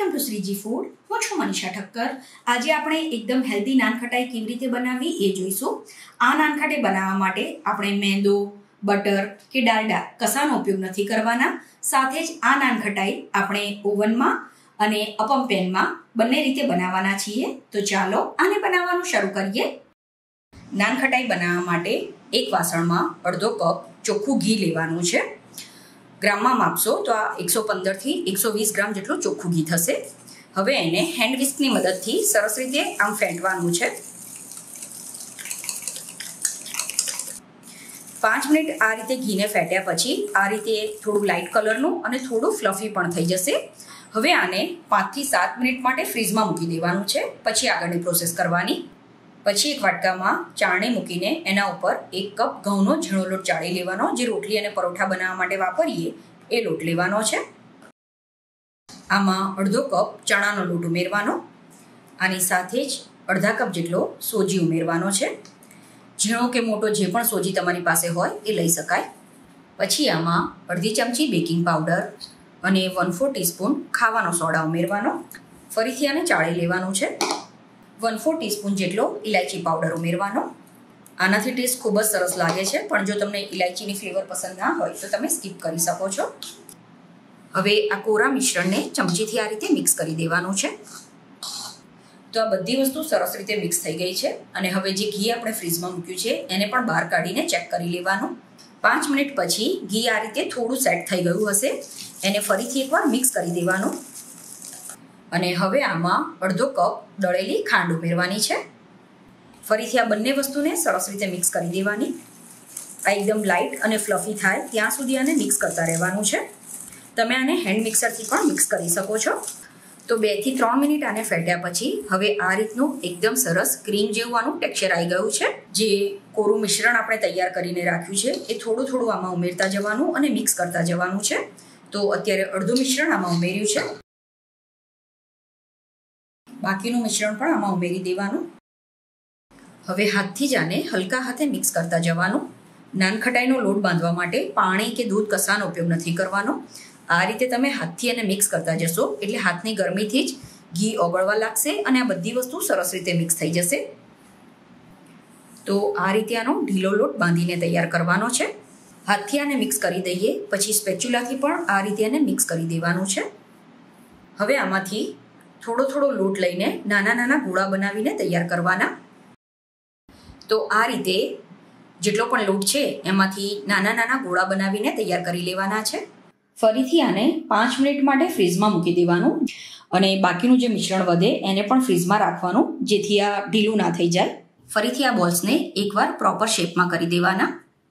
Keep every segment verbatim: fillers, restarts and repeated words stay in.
Welcome to Shriji food. હું છું મનીષા ઠક્કર. આજે આપણે એકદમ હેલ્ધી નાનખટાઈ કેવી રીતે બનાવવી એ જોઈશું. આ નાનખટાઈ બનાવવા માટે આપણે મેંદો, બટર કે ડાલડા કશાનો ઉપયોગ નથી કરવાના. સાથે જ આ નાનખટાઈ આપણે ઓવનમાં અને અપમ પેનમાં બંને રીતે બનાવવાના છીએ. તો ચાલો આને બનાવવાનું શરૂ કરીએ. નાનખટાઈ બનાવવા માટે એક વાસણમાં અડધો કપ ચોખ્ખું ઘી લેવાનું છે. ગ્રામમાં માપશો તો આ એકસો પંદરથી એકસો વીસ ગ્રામ જેટલું ચોખ્ખું ઘી થશે. હવે એને હેન્ડ વિસ્કની મદદથી સરસ રીતે આમ ફેંટવાનું છે. પાંચ મિનિટ આ રીતે ઘીને ફેંટ્યા પછી આ રીતે થોડું લાઇટ કલરનું અને થોડું ફ્લફી પણ થઈ જશે. હવે આને પાંચથી સાત મિનિટ માટે ફ્રીઝમાં મૂકી દેવાનું છે. પછી આગળની પ્રોસેસ કરવાની. પછી એક વાટકામાં ચાળણી મૂકીને એના ઉપર એક કપ ઘઉંનો ઝીણો લોટ ચાળી લેવાનો. જે રોટલી અને પરોઠા બનાવવા માટે વાપરીએ એ લોટ લેવાનો છે. આમાં અડધો કપ ચણાનો લોટ ઉમેરવાનો. આની સાથે જ અડધા કપ જેટલો સોજી ઉમેરવાનો છે. ઝીણો કે મોટો જે પણ સોજી તમારી પાસે હોય એ લઈ શકાય. પછી આમાં અડધી ચમચી બેકિંગ પાવડર અને વન ફોર ટીસ્પૂન ખાવાનો સોડા ઉમેરવાનો. ફરીથી આને ચાળી લેવાનું છે. વન ફોર ટીસ્પૂન જેટલો ઇલાયચી પાવડર ઉમેરવાનો. આનાથી ટેસ્ટ ખૂબ જ સરસ લાગે છે, પણ જો તમને ઇલાયચીની ફ્લેવર પસંદ ના હોય તો તમે સ્કીપ કરી શકો છો. હવે આ કોરા મિશ્રણને ચમચીથી આ રીતે મિક્સ કરી દેવાનું છે. તો આ બધી વસ્તુ સરસ રીતે મિક્સ થઈ ગઈ છે. અને હવે જે ઘી આપણે ફ્રીઝમાં મૂક્યું છે એને પણ બહાર કાઢીને ચેક કરી લેવાનું. પાંચ મિનિટ પછી ઘી આ રીતે થોડું સેટ થઈ ગયું હશે. એને ફરીથી એકવાર મિક્સ કરી દેવાનું. અને હવે આમાં અડધો કપ દળેલી ખાંડ ઉમેરવાની છે. ફરીથી આ બંને વસ્તુને સરસ રીતે મિક્સ કરી દેવાની. આ એકદમ લાઇટ અને ફ્લફી થાય ત્યાં સુધી આને મિક્સ કરતા રહેવાનું છે. તમે આને હેન્ડ મિક્સરથી પણ મિક્સ કરી શકો છો. તો બે થી ત્રણ મિનિટ આને ફેટ્યા પછી હવે આ રીતનું એકદમ સરસ ક્રીમ જેવું આનું ટેક્સચર આવી ગયું છે. જે કોરું મિશ્રણ આપણે તૈયાર કરીને રાખ્યું છે એ થોડું થોડું આમાં ઉમેરતા જવાનું અને મિક્સ કરતા જવાનું છે. તો અત્યારે અડધું મિશ્રણ આમાં ઉમેર્યું છે. બાકીનું મિશ્રણ પણ આમાં ઉમેરી દેવાનું. હવે હાથથી જ આને હલકા હાથે મિક્સ કરતા જવાનું. નાનખટાઈનો લોટ બાંધવા માટે પાણી કે દૂધ કશાનો ઉપયોગ નથી કરવાનો. આ રીતે તમે હાથથી આને મિક્સ કરતા જશો એટલે હાથની ગરમીથી જ ઘી ઓગળવા લાગશે અને આ બધી વસ્તુ સરસ રીતે મિક્સ થઈ જશે. તો આ રીતે આનો ઢીલો લોટ બાંધીને તૈયાર કરવાનો છે. હાથથી આને મિક્સ કરી દઈએ પછી સ્પેચ્યુલાથી પણ આ રીતે આને મિક્સ કરી દેવાનું છે. હવે આમાંથી થોડો થોડો લોટ લઈને નાના નાના ગોળા બનાવીને તૈયાર કરવાના. તો આ રીતે જેટલો પણ લોટ છે એમાંથી નાના નાના ગોળા બનાવીને તૈયાર કરી લેવાના છે. ફરીથી આને પાંચ મિનિટ માટે ફ્રીઝમાં મૂકી દેવાનું. અને બાકીનું જે મિશ્રણ વધે એને પણ ફ્રીઝમાં રાખવાનું જેથી આ ઢીલું ના થઈ જાય. ફરીથી આ બોલ્સને એકવાર પ્રોપર શેપમાં કરી દેવાના.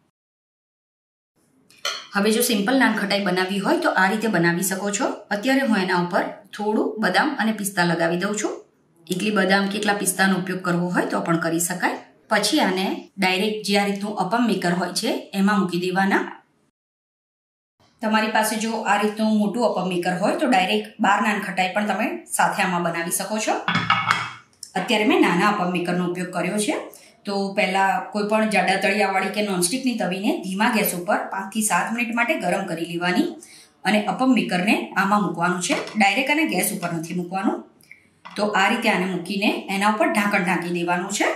હવે જો સિમ્પલ નાનખટાઈ બનાવવી હોય તો આ રીતે બનાવી શકો છો. અત્યારે હું એના ઉપર થોડું બદામ અને પિસ્તા લગાવી દઉં છું. એકલી બદામ કે એકલા પિસ્તાનો ઉપયોગ કરવો હોય તો પણ કરી શકાય. પછી આને ડાયરેક્ટ જે આ રીતનું અપમ મેકર હોય છે એમાં મૂકી દેવાના. તમારી પાસે જો આ રીતનું મોટું અપમ મેકર હોય તો ડાયરેક્ટ બાર નાનખટાઈ પણ તમે સાથે આમાં બનાવી શકો છો. અત્યારે મેં નાના અપમ મેકરનો ઉપયોગ કર્યો છે. તો પહેલાં કોઈ પણ જાડા તળિયાવાળી કે નોનસ્ટિકની તવીને ધીમા ગેસ ઉપર પાંચથી સાત મિનિટ માટે ગરમ કરી લેવાની. અને અપમ મેકરને આમાં મૂકવાનું છે. ડાયરેક્ટ આને ગેસ ઉપર નથી મૂકવાનું. તો આ રીતે આને મૂકીને એના ઉપર ઢાંકણ ઢાંકી દેવાનું છે.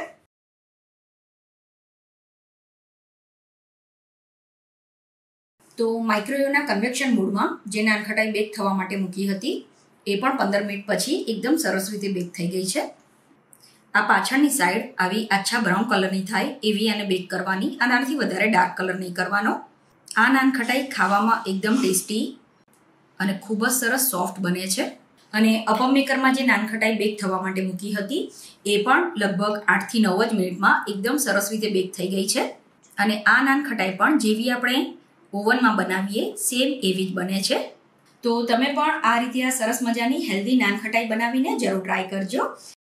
તો માઇક્રોવેવના કન્વેક્શન મોડમાં જે નાનખટાઈ બેક થવા માટે મૂકી હતી એ પણ પંદર મિનિટ પછી એકદમ સરસ રીતે બેક થઈ ગઈ છે. આ પાછળની સાઈડ આવી આછા બ્રાઉન કલરની થાય એવી આને બેક કરવાની. આનાથી વધારે ડાર્ક કલર નહીં કરવાનો. આ નાનખટાઈ ખાવામાં એકદમ ટેસ્ટી અને ખૂબ જ સરસ સોફ્ટ બને છે. અને અપમ મેકરમાં જે નાનખટાઈ બેક થવા માટે મૂકી હતી એ પણ લગભગ આઠથી નવ જ મિનિટમાં એકદમ સરસ રીતે બેક થઈ ગઈ છે. અને આ નાનખટાઈ પણ જેવી આપણે ઓવનમાં બનાવીએ સેમ એવી જ બને છે. તો તમે પણ આ રીતે આ સરસ મજાની હેલ્ધી નાનખટાઈ બનાવીને જરૂર ટ્રાય કરજો.